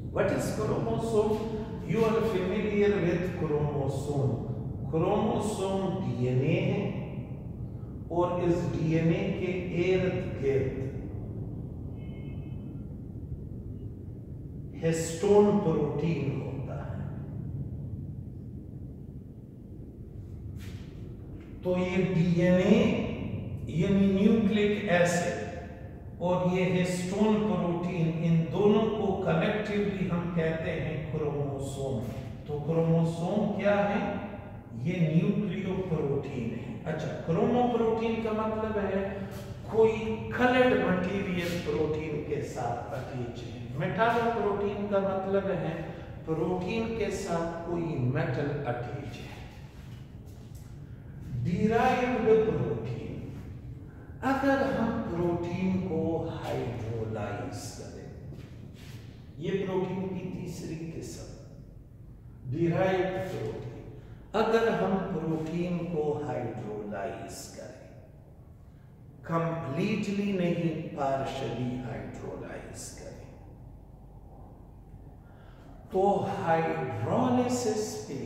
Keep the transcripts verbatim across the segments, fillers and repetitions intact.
What is chromosome? You are familiar with chromosome. Chromosome DNA है और इस DNA के इर्द गिर्द हिस्टोन प्रोटीन होता है। तो ये डीएनए यानी न्यूक्लिक एसिड और ये हिस्टोन प्रोटीन, इन दोनों को कलेक्टिवली हम कहते हैं क्रोमोसोम। तो क्रोमोसोम क्या है? ये न्यूक्लियो प्रोटीन है। अच्छा, क्रोमोप्रोटीन का मतलब है कोई कलर्ड मटेरियल प्रोटीन के साथ अटैच है। मेटालो प्रोटीन का मतलब है प्रोटीन के साथ कोई मेटल अटैच है। डिराइव्ड प्रोटीन, अगर हम प्रोटीन को हाइड्रोलाइज करें, ये प्रोटीन की तीसरी किस्म डिराइव्ड प्रोटीन। अगर हम प्रोटीन को हाइड्रोलाइज करें, कंप्लीटली नहीं पार्शली हाइड्रोलाइज करें, तो हाइड्रोलिसिस पे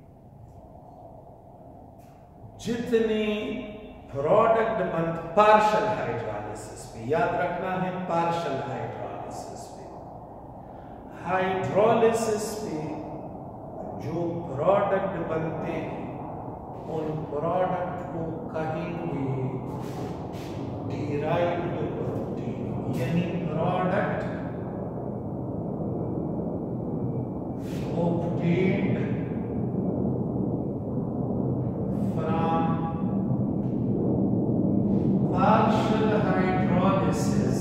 जितने प्रोडक्ट बन, पार्शल हाइड्रोलिसिस पे, याद रखना है पार्शल हाइड्रोलिसिस पे, हाइड्रोलिसिस पे जो प्रोडक्ट बनते हैं उन प्रोडक्ट को कहेंगे डिराइव्ड प्रोटीन, यानी product obtained from partial hydrolysis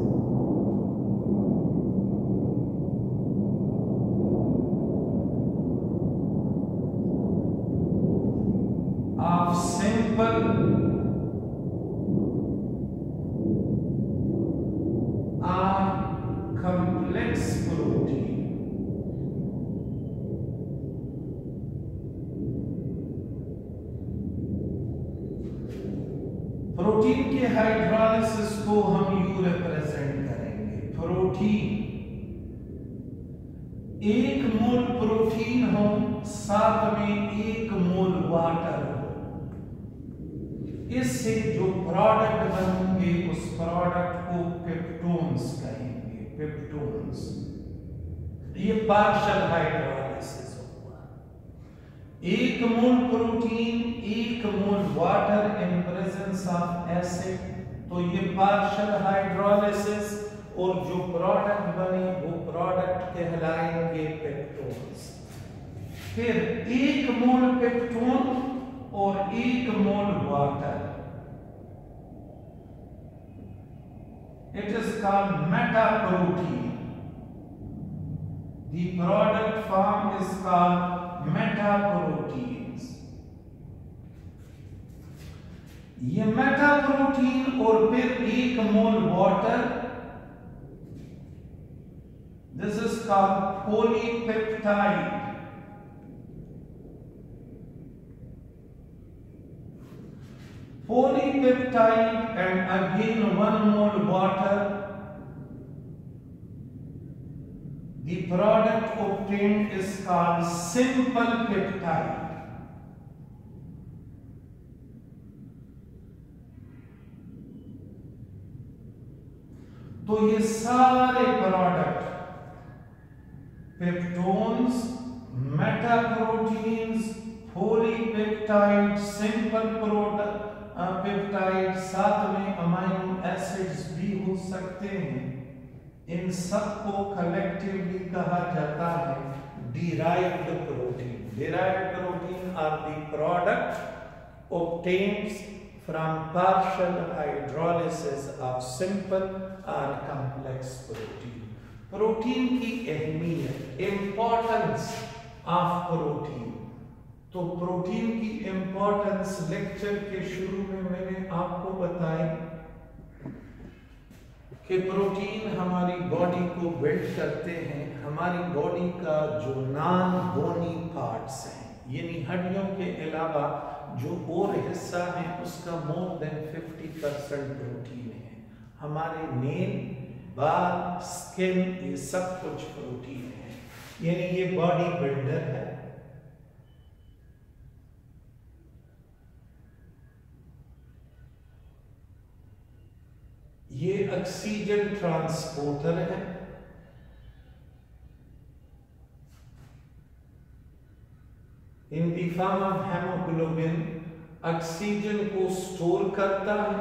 of simple or complex protein. Protein के हाइड्रोलिसिस को हम यू रिप्रेजेंट करेंगे। प्रोटीन, एक मोल प्रोटीन हो, साथ में एक मोल वाटर हो, इससे जो प्रोडक्ट बनेंगे उस प्रोडक्ट को पेप्टोन्स कहेंगे। पेप्टोन्स, ये पार्शियल हाइड्रोलिसिस हुआ। एक मोल प्रोटीन, एक mole water in presence of acid, तो ये पार्शियल हाइड्रोलिसिस, और जो प्रोडक्ट बने वो प्रोडक्ट कहलाएंगे पेप्टोन्स। फिर एक मोल पेप्टोन और एक mole water, it is called meta protein. The product form is called meta proteins. ये मेटा प्रोटीन और फिर एक mole water, this is called polypeptide. Polypeptide and again one mole water, the product obtained is called simple peptide. तो ये सारे product peptones, metaproteins, polypeptide, simple product peptide, साथ में amino acids भी हो सकते हैं, इन सबको कलेक्टिवली कहा जाता है derived protein. Derived protein are the product obtained from partial hydrolysis of simple or complex protein. Protein की अहमियत, इंपॉर्टेंस ऑफ प्रोटीन। तो प्रोटीन की इंपॉर्टेंस लेक्चर के शुरू में मैंने आपको बताई कि प्रोटीन हमारी बॉडी को बिल्ड करते हैं। हमारी बॉडी का जो नॉन बोनी पार्ट्स हैं, यानी हड्डियों के अलावा जो और हिस्सा है, उसका more than fifty percent protein है। हमारे नेल, बाल, स्किन, ये सब कुछ प्रोटीन है। यानी ये बॉडी बिल्डर है। ये ऑक्सीजन ट्रांसपोर्टर है। In the form of haemoglobin oxygen को स्टोर करता है।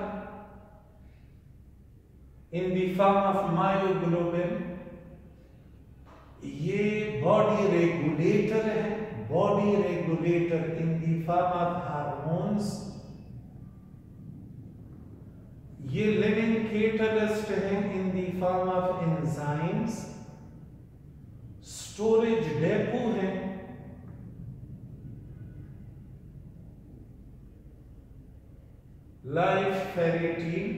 In the form of myoglobin ये बॉडी रेगुलेटर है। Body regulator in the form of hormones. ये लिविंग कैटलिस्ट है in the form of enzymes. Storage depot है। Life ferritin.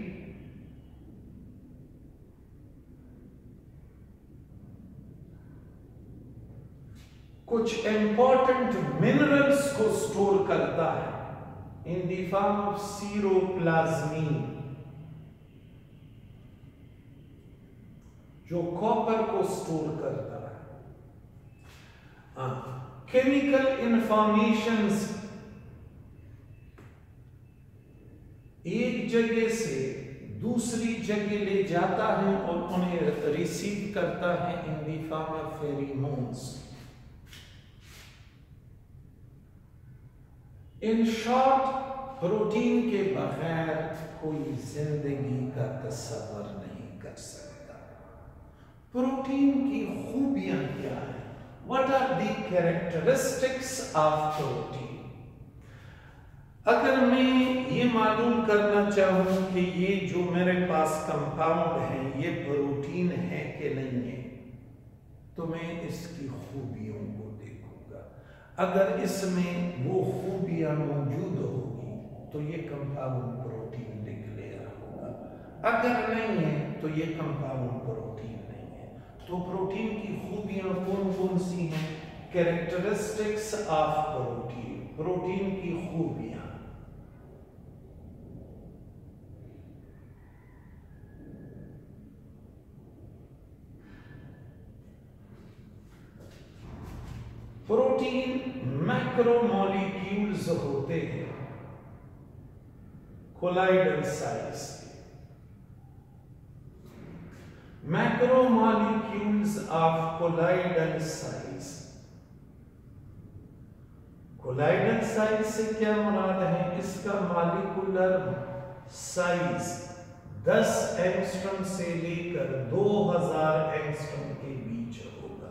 कुछ important minerals को स्टोर करता है in the form of ceruloplasmin, जो कॉपर को स्टोर करता है। केमिकल इंफॉर्मेशंस एक जगह से दूसरी जगह ले जाता है और उन्हें रिसीव करता है in the form of pheromones. In short, protein के बगैर कोई जिंदगी का तस्वर नहीं कर सकता। प्रोटीन की खूबियां क्या है? What are the characteristics of protein? अगर मैं ये मालूम करना चाहूं कि ये जो मेरे पास कंपाउंड है ये प्रोटीन है कि नहीं है, तो मैं इसकी खूबियों को देखूंगा। अगर इसमें वो खूबियां मौजूद होगी तो ये कंपाउंड प्रोटीन डिक्लेयर होगा। अगर नहीं है तो ये कंपाउंड प्रोटीन नहीं है। तो प्रोटीन की खूबियां कौन कौन सी हैं? कैरेक्टरिस्टिक्स ऑफ प्रोटीन, प्रोटीन की खूबियां। प्रोटीन मैक्रोमोलिक्यूल्स होते हैं कोलाइडल साइज के। Macromolecules of colloidal size. Colloidal size से क्या मुराद है? इसका मॉलिक्यूलर साइज दस एंगस्ट्रॉम से लेकर दो हज़ार एंगस्ट्रॉम के बीच होगा।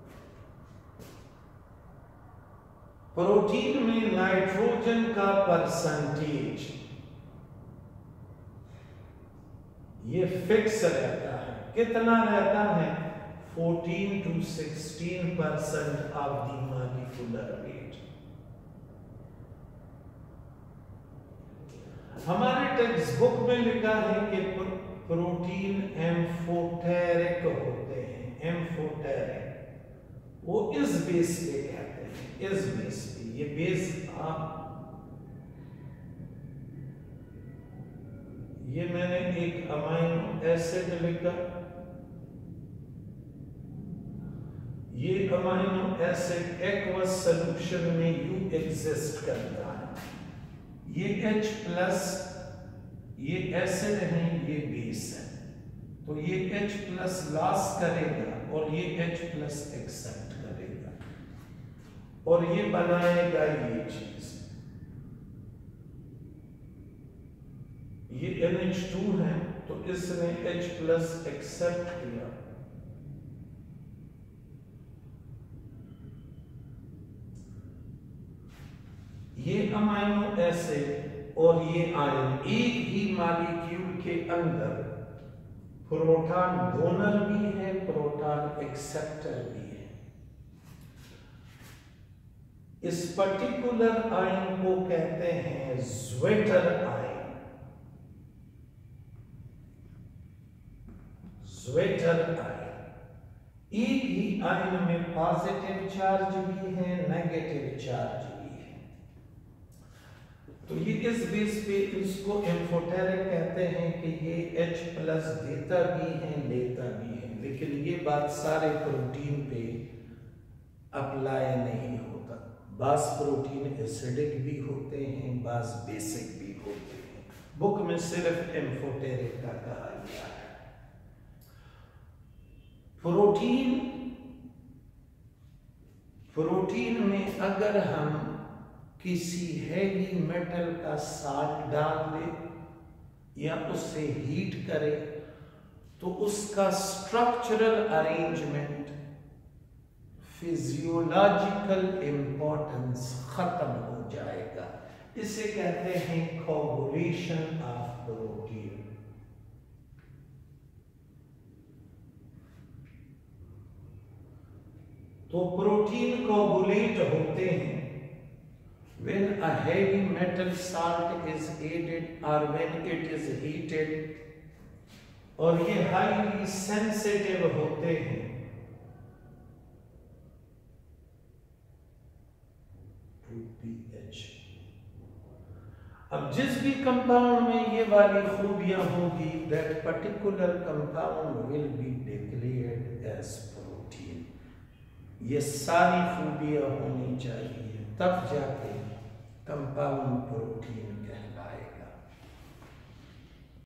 प्रोटीन में नाइट्रोजन का परसेंटेज ये फिक्स रहता है। कितना रहता है? चौदह टू सोलह percent of the molecular weight. हमारे टेक्स्ट बुक में लिखा है कि प्रोटीन एम्फोटेरिक होते हैं। एम्फोटेरिक वो इस बेस पे कहते हैं, इस बेस पे। ये बेस आप, ये मैंने एक अमाइनो एसिड लिखा। ये अमाइनो एसिड एक्वस सॉल्यूशन में यू एग्जिस्ट करता है। ये H प्लस, ये एसिड है, ये बेस है, तो ये H प्लस लॉस करेगा और ये H प्लस एक्सेप्ट करेगा और ये बनाएगा ये चीज। ये एन एच टू है तो इसने H प्लस एक्सेप्ट किया। ये अमाइनो एसिड और ये आयन एक ही मॉलिक्यूल के अंदर प्रोटॉन डोनर भी है, प्रोटॉन एक्सेप्टर भी है। इस पर्टिकुलर आयन को कहते हैं ज्वेटर आयन। Zwitterion. एक ही आयन में पॉजिटिव चार्ज भी है, नेगेटिव चार्ज भी है। तो ये इस बेस पे इसको एम्फोटेरिक कहते हैं कि ये H प्लस देता भी है लेता भी है, लेकिन ये बात सारे प्रोटीन पे अप्लाई नहीं होता। बास प्रोटीन एसिडिक भी होते हैं, बास बेसिक भी होते हैं। बुक में सिर्फ एम्फोटेरिक का कहा गया है। प्रोटीन प्रोटीन में अगर हम किसी हैवी मेटल का साल्ट डाल दें या उससे हीट करें तो उसका स्ट्रक्चरल अरेंजमेंट, फिजियोलॉजिकल इंपॉर्टेंस खत्म हो जाएगा। इसे कहते हैं कोगुलेशन ऑफ प्रोटीन। तो प्रोटीन कोगुलेट होते हैं when a heavy metal salt is added or when it is heated, और ये highly sensitive होते हैं to pH। अब जिस भी कंपाउंड में ये वाली खूबियां होगी, that particular compound will be declared as protein। ये सारी खूबियां होनी चाहिए, तब जाके कंपाउंड प्रोटीन कहलाता है।